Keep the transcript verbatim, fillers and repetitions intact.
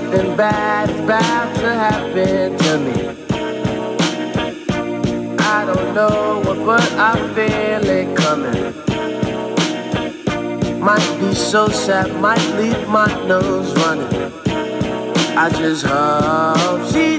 Something bad is about to happen to me. I don't know what, but I feel it coming. Might be so sad, might leave my nose running. I just hope she